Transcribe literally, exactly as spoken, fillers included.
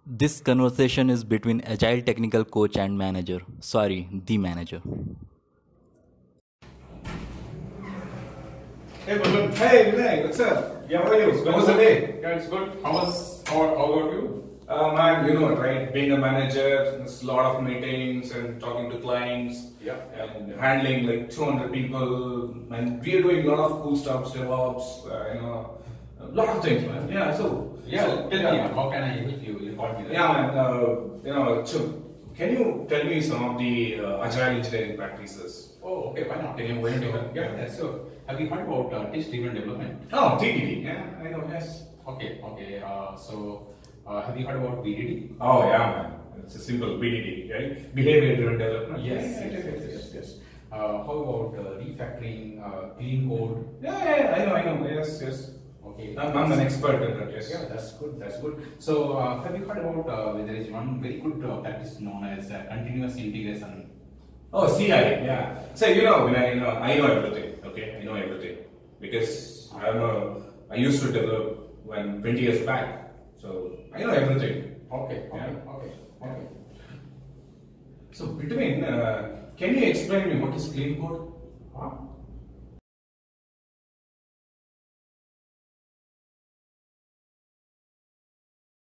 This conversation is between Agile technical coach and manager. Sorry, the manager. Hey, Balloon. Hey, Vinay, what's up? Yeah, How are you? How was the day? Yeah, it's good. How was, how, how about you? Uh, man, you know, right? Being a manager, there's a lot of meetings and talking to clients. Yeah. And handling like two hundred people. And we are doing a lot of cool stuff, DevOps, uh, you know, a lot of things, man. Yeah, so. Yeah, so, tell yeah. me, how can I help you? You called me there. Yeah, man, uh, you know, so can you tell me some of the uh, agile engineering practices? Oh, okay, why not? Can you go into it? Yeah, yeah, so have you heard about uh, test-driven development? Oh, T D D. Yeah, I know, yes. Okay, okay. Uh, so uh, have you heard about B D D? Oh, yeah, man. It's a simple B D D, right? Behavior driven development. Yes, Yeah, yes, yeah, yes, yeah, yes. yes. Uh, how about uh, refactoring, uh, clean code? Yeah, yeah, yeah, I know, I know. Yes, yes. Okay. I'm, I'm an expert in that, yes. Yeah, that's good. That's good. So, uh, have you heard about uh, there is one very good uh, practice known as uh, continuous integration? Oh, C I, yeah. So, you know, when I, you know, I know everything, okay? I know everything. Because I'm a, I used to develop when twenty years back. So, I know everything. Okay, okay, Yeah. okay, okay. So, between, uh, can you explain me what is clean code? Huh?